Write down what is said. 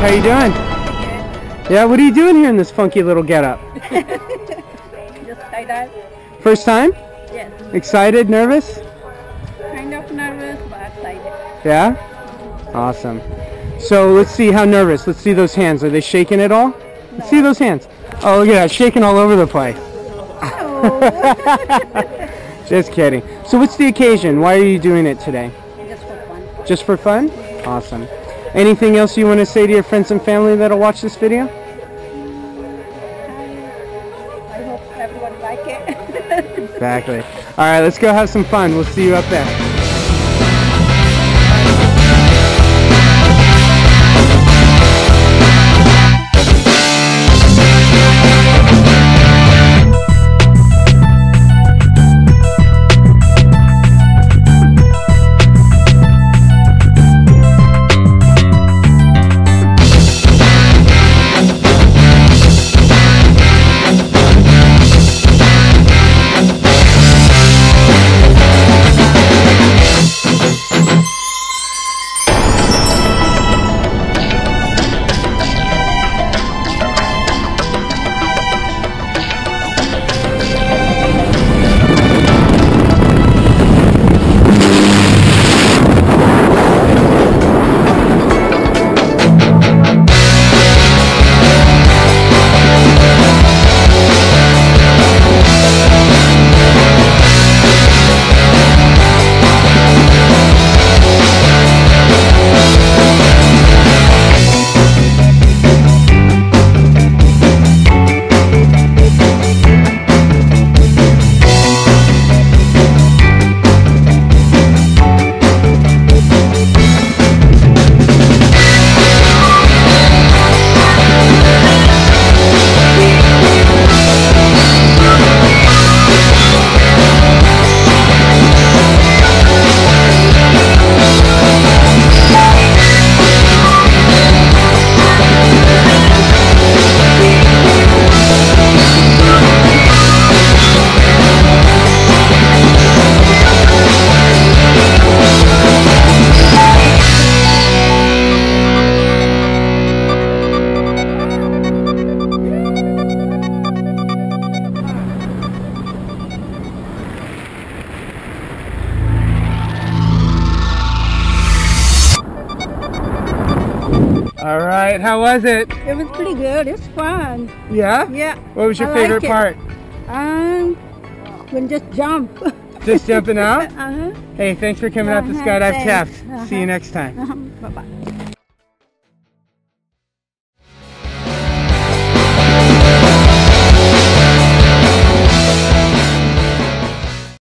How you doing? Yeah, what are you doing here in this funky little getup? Just skydive. First time? Yes. Excited? Nervous? Kind of nervous, but excited. Yeah? Awesome. So let's see how nervous. Let's see those hands. Are they shaking at all? Let's see those hands. Oh, look at that. Shaking all over the place. Oh. Just kidding. So what's the occasion? Why are you doing it today? Just for fun. Just for fun? Awesome. Anything else you want to say to your friends and family that'll watch this video? I hope everyone like it. Exactly. All right, let's go have some fun. We'll see you up there. All right, how was it? It was pretty good. It's fun. Yeah? Yeah. What was your I favorite like it. part? When just jump. Just jumping out? Uh-huh. Hey, thanks for coming out to Uh-huh, Skydive thanks. Taft. See you next time. Bye-bye.